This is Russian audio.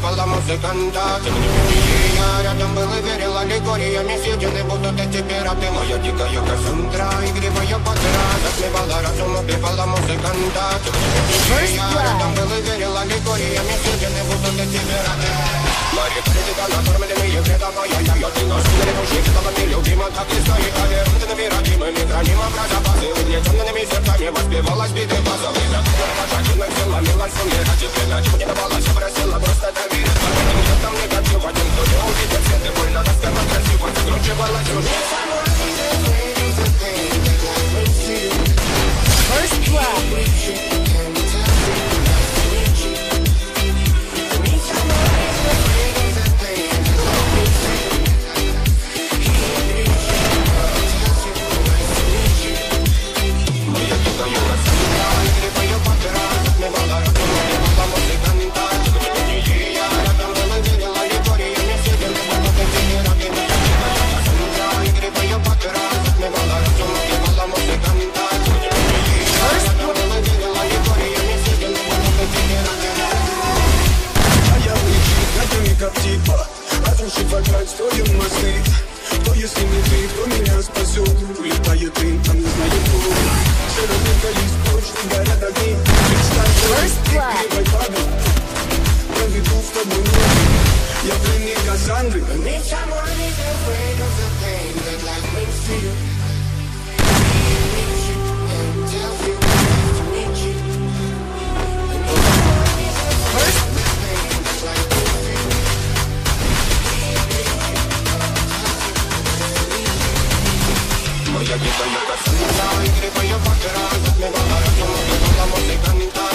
напевала музыканта. Я рядом был и верила аллегориями съедены будут эти пираты. Моя дикая Кассандра, игривая подра, затмевала разум, убивала музыканта. Я рядом был и верила аллегориями съедены будут эти пираты. Мои критика накормленные вредом, моя ты наш гребущий, столами любима, так и стоит, вернутыми родимыми, храним образа базы, угнетенными сердцами воспевалась биты базовых. Пошагивных силами лансумера, теперь ночью не давалась, просила просто доверить. Где там негатив, один кто не увидит свет, и больно доставать красиво, закручивалась уже. First blood. Как типа, разрушить вокруг строим мосты. Кто если не ты, кто меня спасет? Улетает ты, а не знает кто. Все разлетались прочь, горят огни. Представь, ты падал. Проведу с тобой ночь. Я пленник Кассандры. Моя дикая Кассандра, игривая подра, затмевала разум, убивала музыканта.